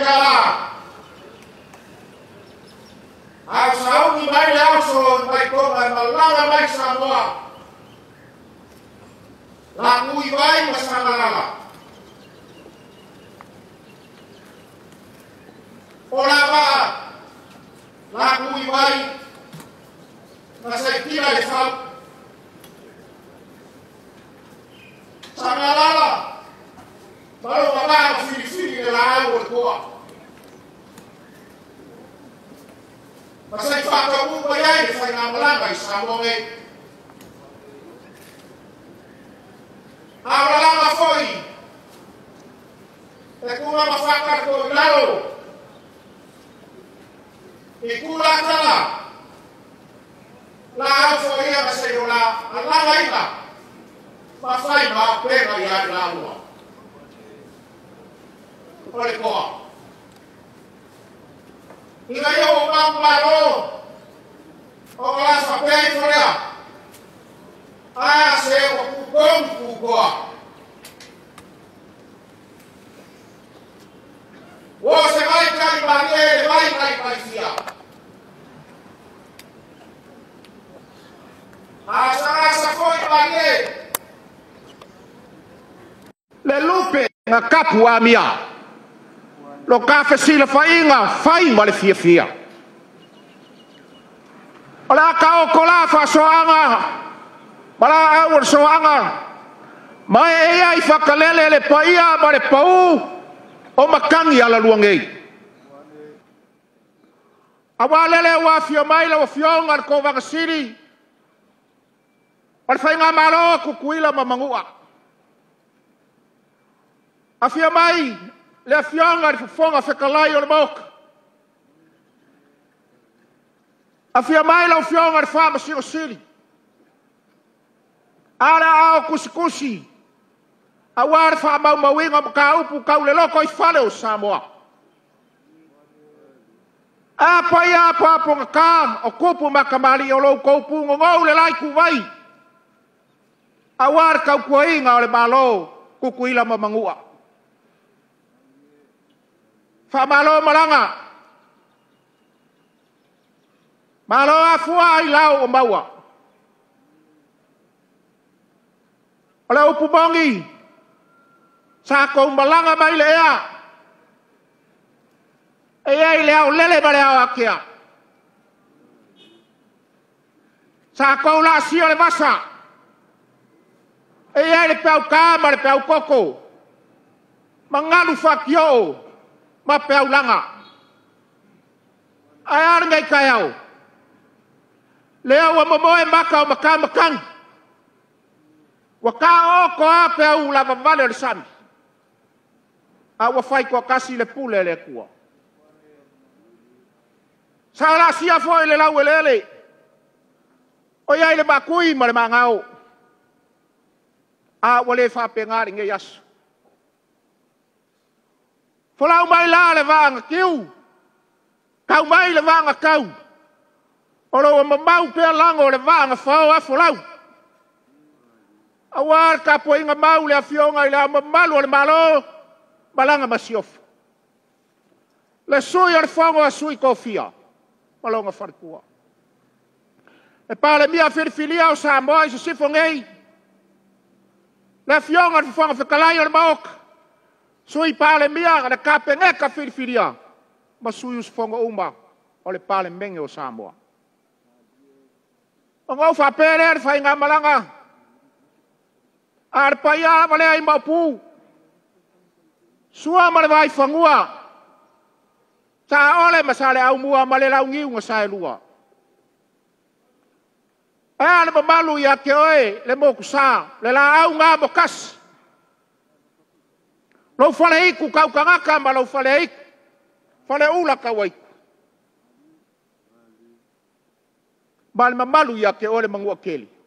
kala. Au sau ni mai au so mai ko mai malanga mai Samoa. La ngui vai masangalala. Ola ba la ngui vai masai tira le fau. Sangalala. Baru baba fili de la agua ko. Masai fa ko ba yai fa na malanga Samoa ngai. Awalanga foi. E kula mafaka ko lalo. E kula tala. La foi a seyola. Alanga ina. Mafai ma pega ya lawa. Ole ko. Ina yo mambalo. O la sa pe foria. Ah, se o kupon kukoa. Wo se vai kai bane, vai kai fia. Asa foi bane. Le lupe nga kapu a mia. Lo ka fesila fainga, fai ma le fia. Ola ka o kola fa soanga. Mara awal soanga. Mai ea I whakalele le paia ma le pau o makangi ala luangei. Awalele wa fio mai la wa fionga ko wakasiri. Wal whainga maro kukuila ma mangua. A fio mai le fionga le fufonga whekalai o le moka. A fio mai la fionga le whama siro siri. Ara ao kusikusi. Awar fa mau mawinga ka upu ka le loko I fale o Samoa. Apa ia pa ponga ka o kupu makamali o lo ko pu ngau le lai ku vai. Awar ka ku inga o le malo kukuila mamangua. Fa malo malanga. Malo afua I lau o maua. Ola upu bongi. Sa ko malanga mai le ea. E le au lele ba le au akia. Sa ko la sio le masa. E le pau ka ma le pau koko. Mangalu fakio. Ma pau langa. Ai ar ngai kai au. Le au momoe maka o makang. Waka o ko ape au lava vale le sami. A wa fai ko kasi le pule le kua. Sa la sia foi le lau lele. O ia le makui ma le mangau. A wale fa pengari nge yasu. Folau mai la le vanga kiu. Kau mai le vanga kau. Olo mamau pe lango le vanga fao a folau. Awar ka po inga mau le afionga I le malu le malo malanga masiof. Le sui ar fongo a sui kofia. Malonga farkua. E pale mia firfilia o Samoa I se sifongei. Le afionga le fongo fekalai o maok. Sui pale mia le kapenge ka firfilia. Ma sui us fongo uma o le pale menge o Samoa. Ngau fa pere fa inga malanga. Arpaya vale ai mapu. Sua male vai fangua. Ta ole masale au mua male lau ngiu ngasai lua. Le mamalu ya ke oe le moku sa le la au nga mokas. Lo fale iku kau kangaka ma lo fale iku. Fale ula kawai. Mal mamalu ya ke ole mangua keli.